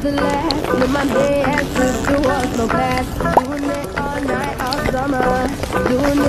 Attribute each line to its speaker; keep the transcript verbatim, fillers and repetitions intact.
Speaker 1: to last. With my day as if there was no past. Doing it all night, all summer. Doing